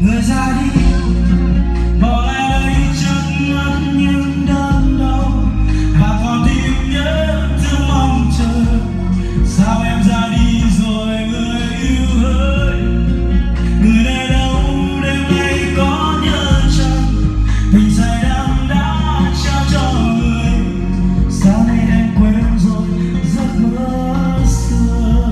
người ra đi bỏ lại đây trước mắt những đớn đau và còn tìm nhớ thương mong chờ. Sao em ra đi rồi người yêu ơi, người nơi đâu đêm nay có nhớ chăng tình say đắm đã trao cho người. Sao nay em quên rồi giấc mơ xưa,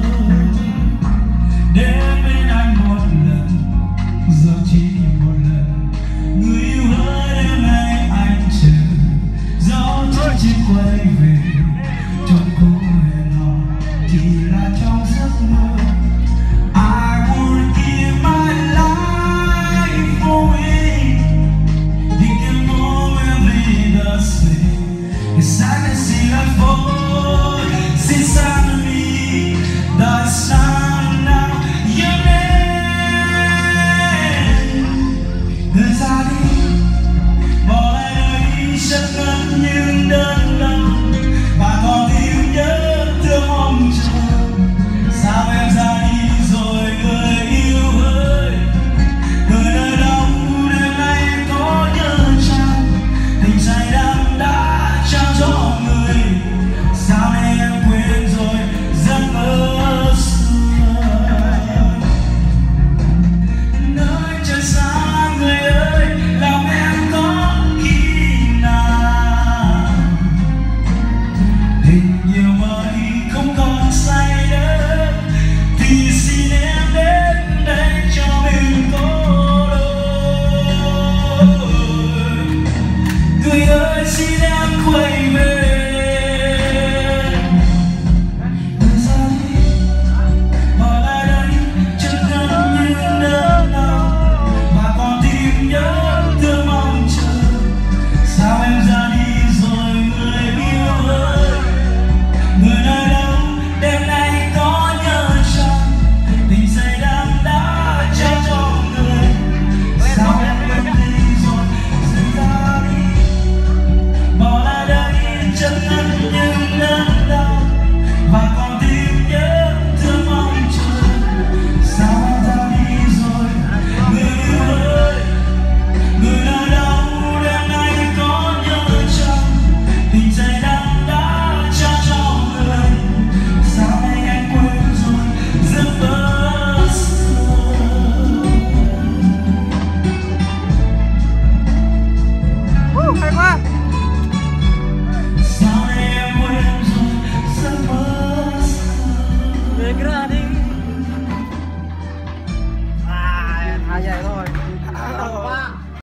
đến bên anh một lần giờ chỉ một lần. Người yêu ơi đêm nay anh chờ dẫu cho chiếc quay về trong cô hẹn hò chỉ là trong giấc mơ. I would give my life for it. Thinking more will be the same. Yes, I can see that voice inside of me. The sound of your name. Người ra đi bỏ lại đây chất ngất những đớn đau và còn tìm nhớ thương mong chờ. Sao em ra đi rồi người yêu ơi, người nơi đâu đêm nay có nhớ chăng tình say đắm đã trao cho người. Sao nay em quên rồi giấc mơ xưa, nơi trời xa người ơi lòng em có khi nào tình yêu mới không còn say nữa thì xin em đến đây cho mình có đôi. Người ơi xin em quay về. Người ra đi bỏ lại đây chất ngất những đớn đau và còn tìm nhớ thương mong chờ. Sao em ra đi rồi người yêu ơi, người nơi đâu đêm nay có nhớ chăng tình say đắm đã trao cho người. Sao em quên đi rồi xin ra đi bỏ lại đây chất ngất những đớn đau và còn tìm nhớ thương mong chờ. Sao em ra đi rồi người yêu ơi, người nơi đâu đêm nay có nhớ chăng tình say đắm đã trao cho người. Sao nay em quên rồi giấc mơ xưa. Hay quá. Sao nay em quên rồi giấc mơ xưa. Về cái ra đi. À, thả vậy thôi.